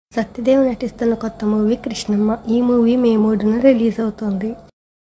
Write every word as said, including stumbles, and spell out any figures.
సత్యదేవ్ నటిస్తున్న కొత్త మూవీ కృష్ణమ్మ. ఈ మూవీ మే మూడున రిలీజ్ అవుతోంది.